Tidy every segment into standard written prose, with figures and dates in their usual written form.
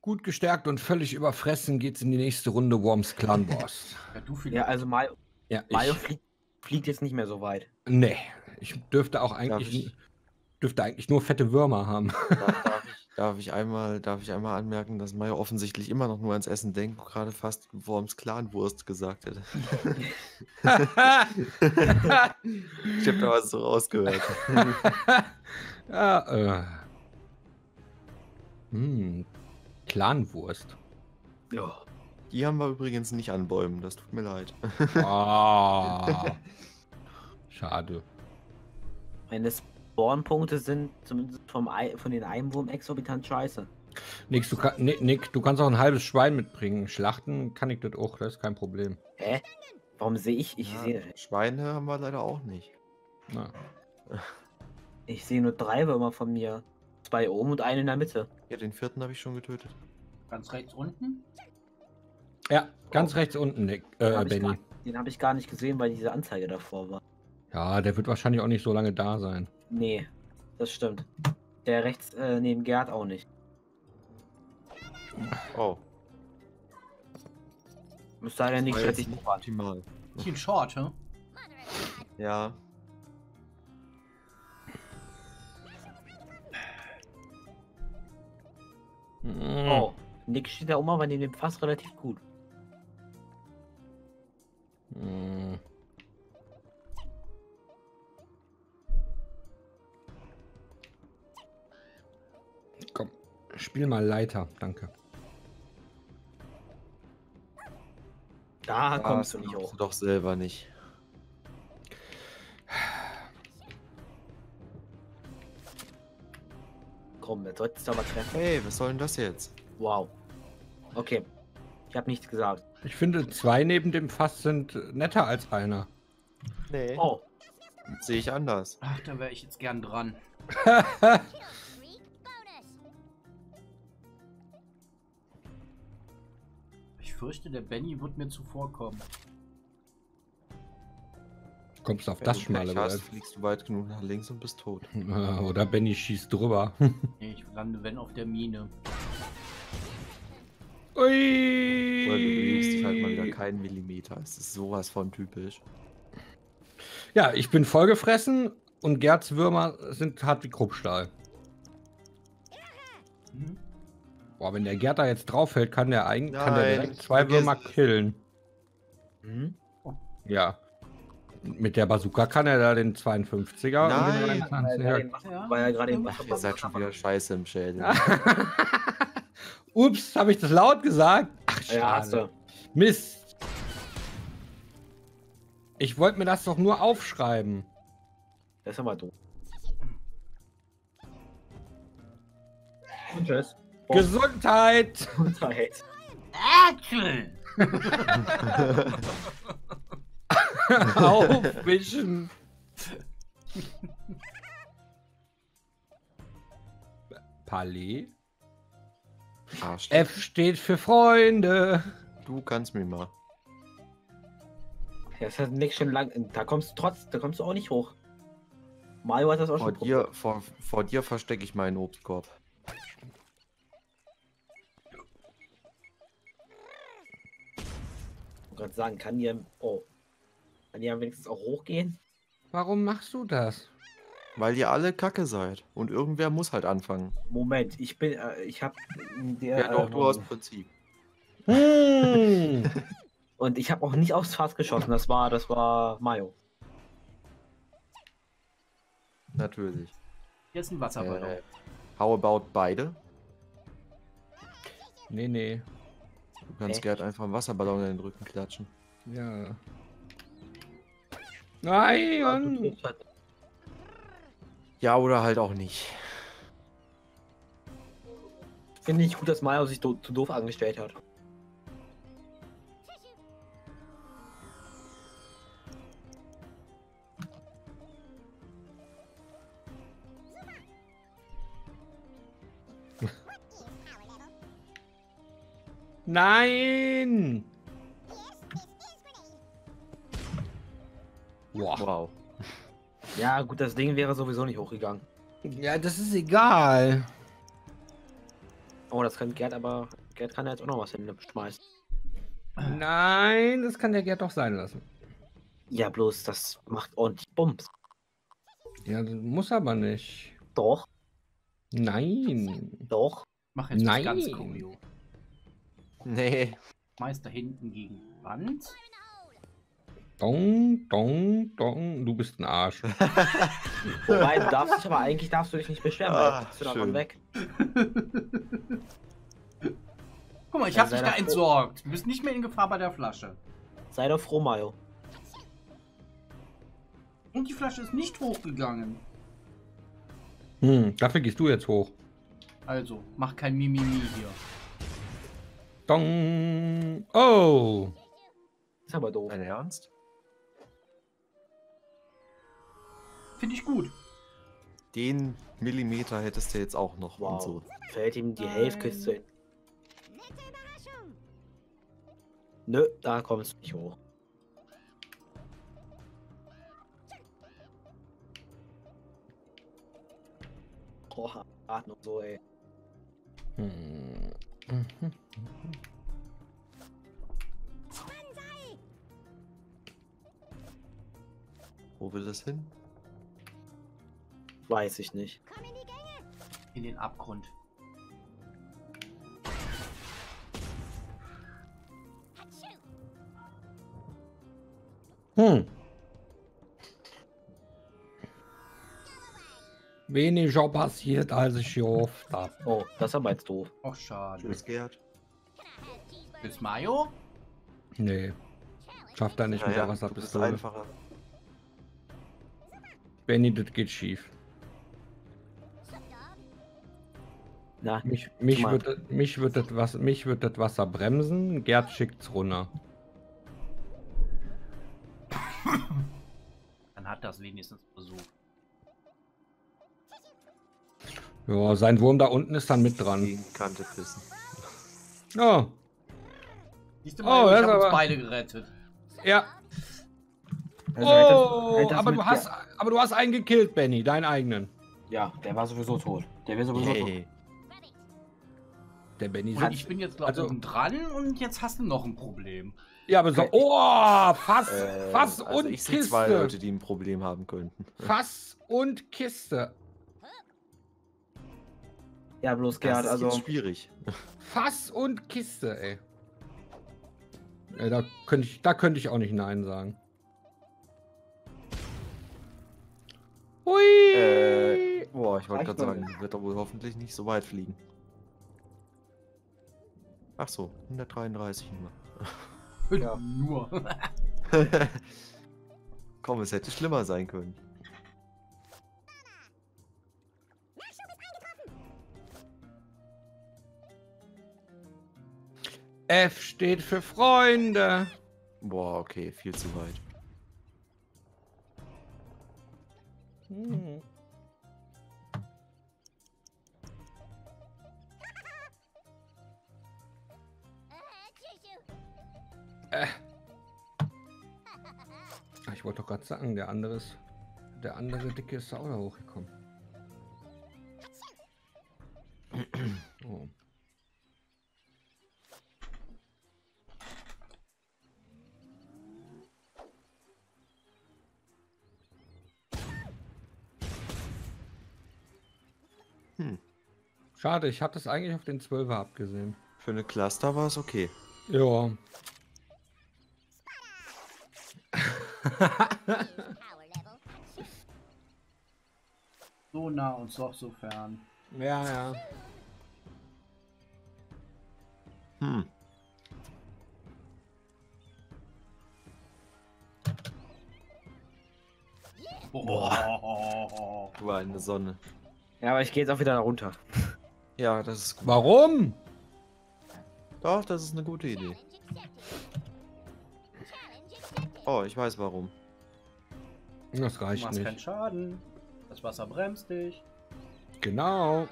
Gut gestärkt und völlig überfressen geht's in die nächste Runde Worms Clan Wars. Ja, du vielleicht. Ja, also Mario Ja, fliegt jetzt nicht mehr so weit. Nee, ich dürfte auch eigentlich nur fette Würmer haben. Darf ich einmal anmerken, dass Mario offensichtlich immer noch nur ans Essen denkt, gerade fast Worms Clanwurst gesagt hätte. Ich habe da was so rausgehört. Ja, Clanwurst. Ja. Die haben wir übrigens nicht an Bäumen, das tut mir leid. Ah, schade. Meine Spawnpunkte sind zumindest von den Einwurm exorbitant scheiße. Nick, du kannst auch ein halbes Schwein mitbringen. Schlachten kann ich das auch, das ist kein Problem. Hä? Warum sehe ich? Schweine haben wir leider auch nicht. Na. Ich sehe nur 3 Würmer von mir. 2 oben und einen in der Mitte. Ja, den vierten habe ich schon getötet. Ganz rechts unten? Ja, ganz rechts unten, Nick, Benny. Den habe ich gar nicht gesehen, weil diese Anzeige davor war. Ja, der wird wahrscheinlich auch nicht so lange da sein. Nee, das stimmt. Der rechts neben Gerd auch nicht. Oh. Müsste leider nicht War schätze jetzt ich nicht optimal. Viel Short, hä? Ja. Oh, Nick steht da aber neben dem Fass relativ gut. Hm. Komm, spiel mal Leiter, danke. Da kommst du Das nicht machst hoch. du doch selber nicht. Komm, jetzt solltest du aber treffen. Hey, was soll denn das jetzt? Wow. Okay. Ich habe nichts gesagt. Ich finde, 2 neben dem Fass sind netter als einer. Nee. Oh, Sehe ich anders. Ach, da wäre ich jetzt gern dran. Ich fürchte, der Benny wird mir zuvorkommen. Kommst du auf Wenn das du schmale Pech hast, Brett. fliegst du weit genug nach links und bist tot. Oder Benny schießt drüber. Ich lande, wenn, auf der Mine. Ui. Oder du bewegst dich halt mal wieder keinen Millimeter. Es ist sowas von typisch. Ja, ich bin vollgefressen und Gerds Würmer sind hart wie Kruppstahl. Mhm. Boah, wenn der Gerd da jetzt draufhält, kann der Nein, direkt 2 vergiss Würmer es. killen. hm? Ja. Mit der Bazooka kann er da den 52er Nein. und den 21er. Ja, War ja gerade im stimmt. Ihr seid schon wieder scheiße im Schädel. Ups, habe ich das laut gesagt? Ach, schade. Ja, hast du. Mist. Ich wollte mir das doch nur aufschreiben. Das ist aber doof. Und tschüss. Oh, Gesundheit! Gesundheit. Action! Aufwischen! Palais? Arschloch. F steht für Freunde. Du kannst mir mal. Das hat Nick schon lang. Da kommst du auch nicht hoch. Mario hat das auch Vor schon dir, vor dir verstecke ich meinen Obstkorb. Ich wollte gerade sagen, kann die. Oh. Kann die wenigstens auch hochgehen? Warum machst du das? Weil ihr alle Kacke seid. Und irgendwer muss halt anfangen. Moment, ich bin. Ich hab. Der, Ja, doch, du aus Prinzip. Hm. Und ich habe auch nicht aufs Fass geschossen. Das war Mario. Natürlich. Hier ist ein Wasserballon. How about beide? Nee. Du kannst Echt? Gerd einfach einen Wasserballon in den Rücken klatschen. Ja. Nein! Ja, oder halt auch nicht. Finde ich gut, dass Mario sich zu doof angestellt hat. Nein! Boah. Wow. Ja, gut, das Ding wäre sowieso nicht hochgegangen. Ja, das ist egal. Oh, das kann Gerd aber. Gerd kann ja jetzt auch noch was hinschmeißen. Nein, das kann der Gerd doch sein lassen. Ja, bloß das macht ordentlich Bums. Ja, das muss aber nicht. Doch, Nein. doch. Mach jetzt was ganz Nein. Choreo. Nee. Meister hinten gegen Wand. Dong, dong, dong. Du bist ein Arsch. Wobei, du darfst dich aber eigentlich dich nicht beschweren, Ah, weil bist du davon schön. weg. Guck mal, ich Ja, hab dich sei da doch froh. entsorgt. Du bist nicht mehr in Gefahr bei der Flasche. Sei doch froh, Mayo. Und die Flasche ist nicht hochgegangen. Dafür gehst du jetzt hoch. Also, mach kein Mimimi hier. Dong. Oh. Ist aber doof. Dein Ernst? Finde ich gut. Den Millimeter hättest du jetzt auch noch und Wow. so. Fällt ihm die Hälftkiste hin. Nö, da kommst du nicht hoch. Oh, Atmung so, ey. Hm. Wo will das hin? Weiß ich nicht. In den Abgrund. Weniger passiert, als ich gehofft habe. Oh, das ist aber jetzt doof. Och, schade. Tschüss, Gerd. Bis Mayo? Nee. Schafft er nicht mit der du bist Wasserpistole. einfacher. Benny, das geht schief. Na, Mich Mann. wird das Wasser bremsen. Gerd schickt's runter. Dann hat das wenigstens versucht. Ja, sein Wurm da unten ist dann mit dran. Gegen Kante pissen. Oh, Siehst du Oh, mal, das ich ist hab uns aber- beide gerettet. ja. Also Oh, aber du hast einen gekillt, Benny, deinen eigenen. Ja, der war sowieso tot. Der wäre sowieso tot. Yay. Der Benny Und ich bin jetzt glaube also- oben dran und jetzt hast du noch ein Problem. Ja, aber so. Oh, Fass Also und ich sehe Kiste. zwei Leute, die ein Problem haben könnten. Fass und Kiste. Ja, bloß Das Gerd, ist also. jetzt schwierig. Fass und Kiste, ey. Da könnte ich auch nicht Nein sagen. Hui! Boah, ich wollte Reicht gerade doch sagen, wird er wohl hoffentlich nicht so weit fliegen. Ach so, 133 nur. Ja. Nur. Komm, es hätte schlimmer sein können. F steht für Freunde. Boah, okay, viel zu weit. Hm. Ich wollte doch gerade sagen, der andere Dicke ist da auch noch hochgekommen. Oh. Hm. Schade, ich hatte es eigentlich auf den 12er abgesehen. Für eine Cluster war es okay. Ja. So nah und doch so fern. Ja, ja. Hm. Boah. War eine Sonne. Ja, aber ich gehe jetzt auch wieder runter. Ja, das ist gut. Warum? Doch, das ist eine gute Idee. Oh, ich weiß warum. Das Du reicht machst keinen nicht. Schaden. Das Wasser bremst dich. Genau.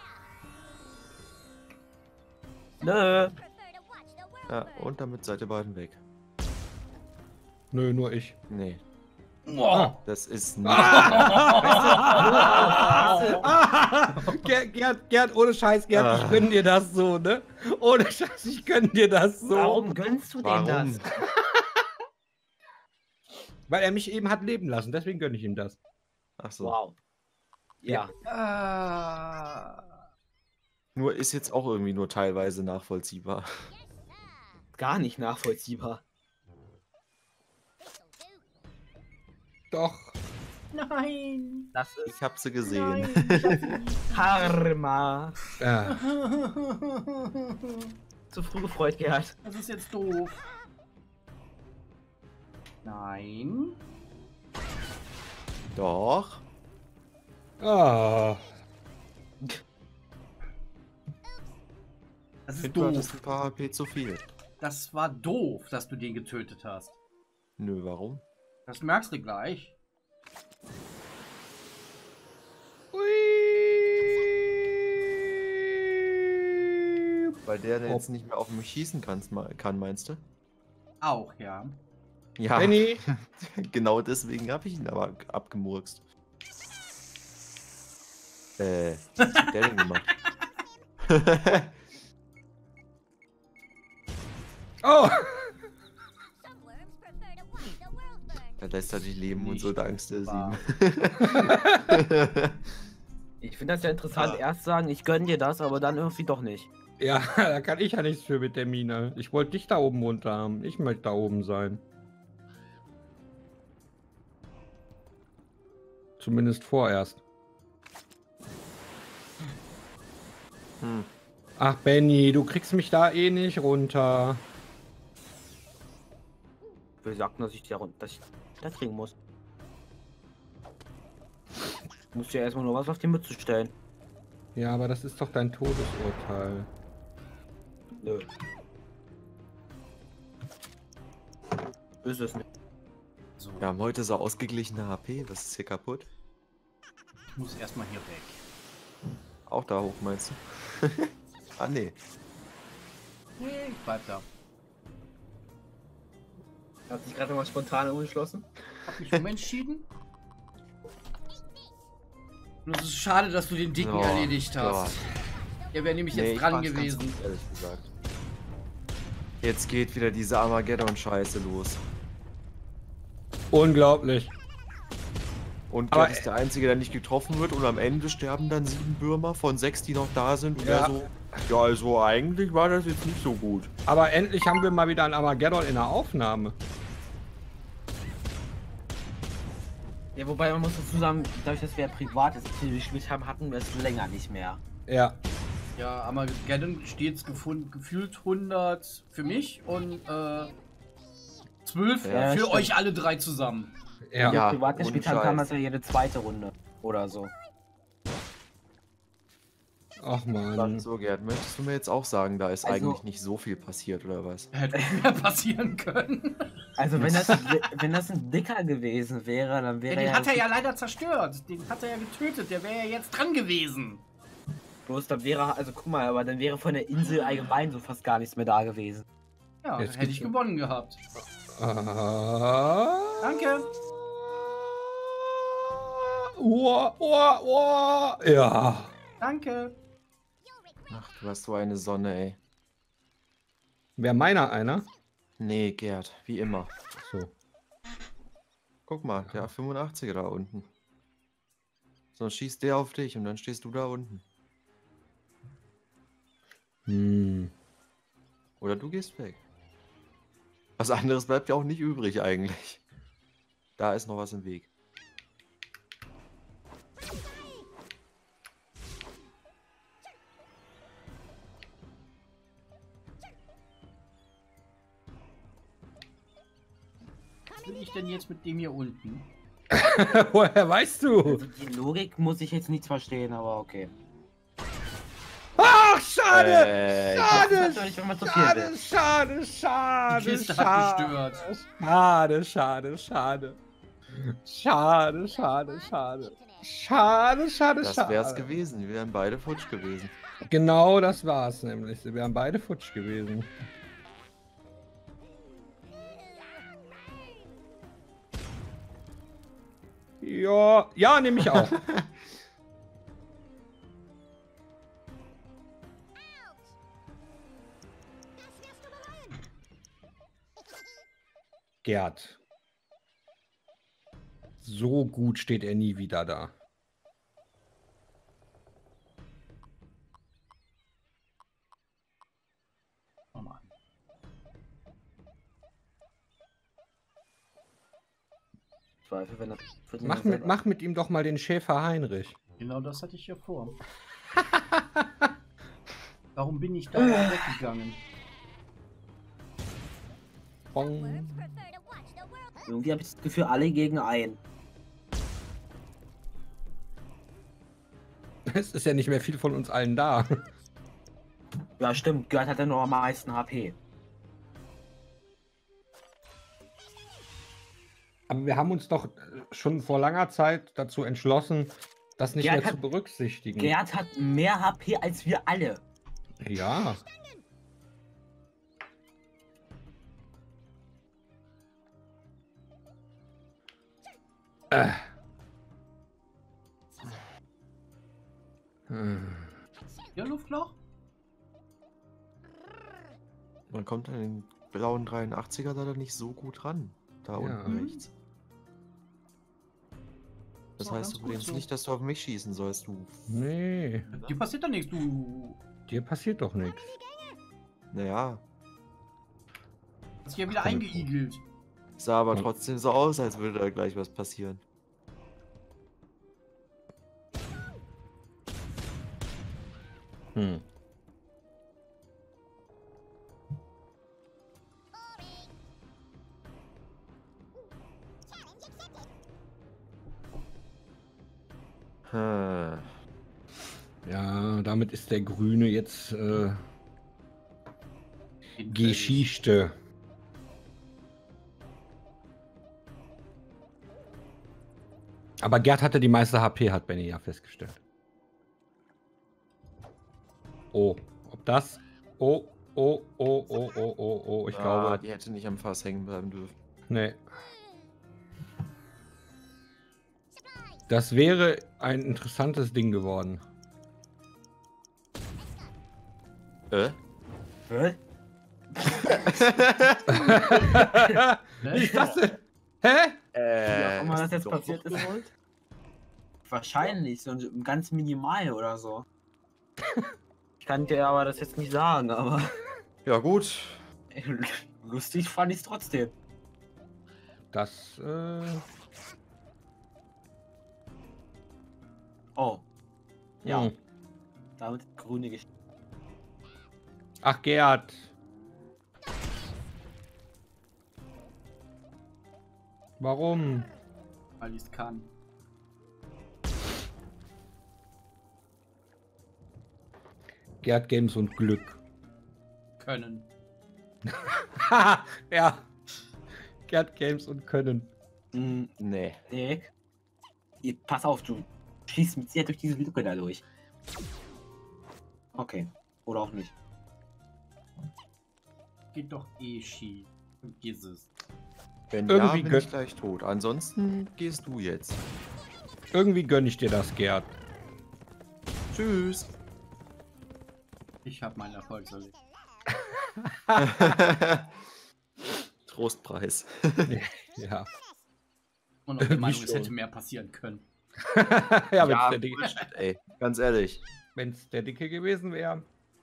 Nö. Ja, und damit seid ihr beiden weg. Nö, nur ich. Nee. Boah. Das ist nicht. Gerd, ohne Scheiß, Gerd, ich gönn dir das so, ne? Ohne Scheiß, ich gönn dir das so. Warum gönnst du dem das? Weil er mich eben hat leben lassen, deswegen gönn ich ihm das. Ach so. Wow. Ja. Nur ist jetzt auch irgendwie nur teilweise nachvollziehbar. Gar nicht nachvollziehbar. Doch. Nein. Das ist Ich hab sie gesehen. Karma. Ja. Zu früh gefreut, Gerhard. Das ist jetzt doof. Nein. Doch. Ah. Das Ich ist finde, du hattest doof. ein paar HP zu viel. Das war doof, dass du den getötet hast. Nö, warum? Das merkst du gleich. Weil der jetzt nicht mehr auf mich schießen kann, meinst du? Auch, ja. Ja, Benny. genau deswegen habe ich ihn aber abgemurkst. Was hat der denn gemacht? Oh. Er lässt er dich leben und so Nicht dankst du wahr. ihm. Ich finde das ja interessant. Erst sagen, ich gönn dir das, aber dann irgendwie doch nicht. Ja, da kann ich ja nichts für mit der Mine. Ich wollte dich da oben runter haben. Ich möchte da oben sein. Zumindest vorerst. Hm. Ach, Benny, du kriegst mich da eh nicht runter. Wir sagten, dass ich da kriegen muss. Du musst ja erstmal nur was auf die Mütze stellen. Ja, aber das ist doch dein Todesurteil. Nö. Ist es nicht. So, Wir haben heute so ausgeglichene HP. Was ist hier kaputt? ich muss erstmal hier weg. Auch da hoch, meinst du? Ah, nee. Nee, ich bleib da. Hat sich gerade mal spontan umgeschlossen? Hab mich umentschieden. Und es ist schade, dass du den Dicken Oh, erledigt hast. Gott. Der wäre nämlich Nee, jetzt dran fand's ganz gewesen. gut, ehrlich gesagt. Jetzt geht wieder diese Armageddon-Scheiße los. Unglaublich. Und Aber, Gerd ist der Einzige, der nicht getroffen wird und am Ende sterben dann 7 Würmer von 6, die noch da sind. Und Ja. er so, ja, also eigentlich war das jetzt nicht so gut. Aber endlich haben wir mal wieder ein Armageddon in der Aufnahme. Ja, wobei man muss dazu sagen, dadurch, dass wir ja privat das Spiel gespielt haben, hatten wir es länger nicht mehr. Ja. Ja, Armageddon stets gefühlt 100 für mich und 12 Ja, für stimmt. euch alle drei zusammen. Ja. Ja. Privat ohne gespielt haben, kam Scheiß. das ja jede zweite Runde oder so. Ach man. So, Gerd, möchtest du mir jetzt auch sagen, da ist Also- eigentlich nicht so viel passiert, oder was? Hätte mehr passieren können. Also wenn das ein Dicker gewesen wäre, dann Ja, wäre den hat er ja leider zerstört. Den hat er ja getötet. Der wäre ja jetzt dran gewesen. bloß dann wäre, also guck mal, aber dann wäre von der Insel allgemein so fast gar nichts mehr da gewesen. Ja, Jetzt dann hätte gibt's- ich gewonnen gehabt. Ah. Danke. Ja. Danke. Ach, du hast so eine Sonne, ey. Wäre meiner einer? Nee, Gerd, wie immer. So. Guck mal, der 85er da unten. Sonst schießt der auf dich und dann stehst du da unten. Hm. Oder du gehst weg. Was anderes bleibt ja auch nicht übrig eigentlich. Da ist noch was im Weg. Was will ich denn jetzt mit dem hier unten? Woher weißt du? Also die Logik muss ich jetzt nicht verstehen, aber okay. Ach, schade! Ja. Das Schade! ist natürlich, wenn man zu viel will. Schade! Die Kiste hat gestört. Schade, schade, schade. Schade, schade, schade. Schade, schade, Das schade. wär's gewesen. Wir wären beide futsch gewesen. Genau das war's nämlich. Wir wären beide futsch gewesen. Ja, ja, nehme ich auch. Gerd. So gut steht er nie wieder da. Oh Mann. Zweifel, wenn das Mach mit ihm doch mal den Schäfer Heinrich. Genau das hatte ich ja vor. Warum bin ich da weggegangen? Bong. Irgendwie habe ich das Gefühl, alle gegen einen. Es ist ja nicht mehr viel von uns allen da. Ja, stimmt. Gerd hat ja noch am meisten HP. Aber wir haben uns doch schon vor langer Zeit dazu entschlossen, das nicht Gerd mehr zu hat- berücksichtigen. Gerd hat mehr HP als wir alle. Ja. Hm. Ja, Luftloch? Man kommt an den blauen 83er da nicht so gut ran. Da Ja. unten rechts. Das Ist auch heißt ganz gut übrigens so. nicht, dass du auf mich schießen sollst, du. Nee, Dir passiert doch nichts, du. dir passiert doch nichts. Naja, Hast dich ja wieder Keine eingeigelt. sah aber Ja. trotzdem so aus, als würde da gleich was passieren. Hm. Hm. Ja, damit ist der Grüne jetzt Geschichte. Aber Gerd hatte die meiste HP, hat Benny ja festgestellt. Oh, ob das? Oh, oh, oh, oh, oh, oh, oh, ich glaube. Die hätte nicht am Fass hängen bleiben dürfen. Nee. Das wäre ein interessantes Ding geworden. Hä? Wie ist das denn? Hä? Wie auch immer das jetzt doch. passiert ist, Volt? Wahrscheinlich, so ganz minimal oder so. Ich kann dir aber das jetzt nicht sagen, aber Ja gut. lustig fand ich es trotzdem. Das, Oh, ja, hm. damit grüne Geschichte. Ach, Gerd. Warum? Weil ich es kann. Gerd Games und Glück. Können. Haha, ja. Gerd Games und Können. Nee. Nick, pass auf, du schießt mit Sicherheit durch diese Lücke da durch. Okay, oder auch nicht. Geht doch eh schief. Vergiss es. Wenn Irgendwie ja, bin gönn- ich gleich tot. Ansonsten gehst du jetzt. Irgendwie gönne ich dir das, Gerd. Tschüss. Ich habe meinen Erfolg erlebt. Trostpreis. Ja. Und auch der Meinung, es schon. hätte mehr passieren können. Ja, wenn es Ja, der, Dicke- Bullshit, ey. Ganz ehrlich. wenn's der Dicke gewesen wäre.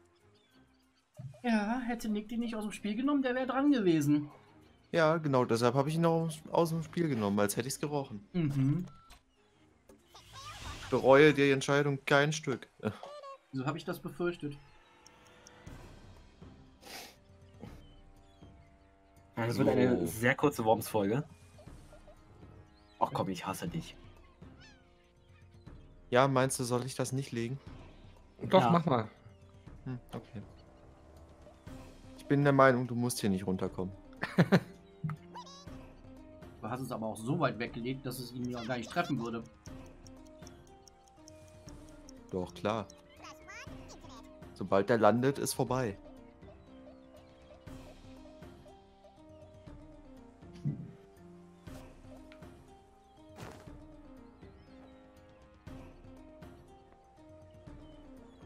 Ja, hätte Nick den nicht aus dem Spiel genommen, der wäre dran gewesen. Ja, genau. Deshalb habe ich ihn auch aus dem Spiel genommen, als hätte ich es gerochen. Mhm. Ich bereue die Entscheidung kein Stück. So habe ich das befürchtet. Das wird So. eine sehr kurze Worms-Folge. Ach komm, ich hasse dich. Ja, meinst du, soll ich das nicht legen? Doch, Ja. mach mal. Okay. Ich bin der Meinung, du musst hier nicht runterkommen. Du hast es aber auch so weit weggelegt, dass es ihn ja gar nicht treffen würde. Doch, klar. Sobald der landet, ist vorbei.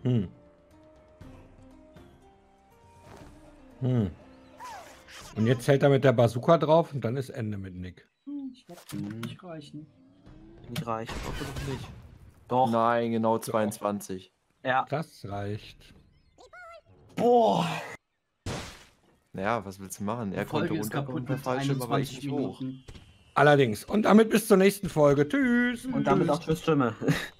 Hm. Hm. Und jetzt hält er mit der Bazooka drauf und dann ist Ende mit Nick. Ich glaube, das wird nicht reichen. Nicht reich. Ich hoffe doch nicht. Doch. Nein, genau 22. Ja. Das reicht. Boah. Naja, was willst du machen? Die Er konnte Folge ist runterkommen, kaputt der mit Fallschirm, aber ich 21 nicht hoch. Minuten. Allerdings. Und damit bis zur nächsten Folge. Tschüss. Und damit auch tschüss Stimme.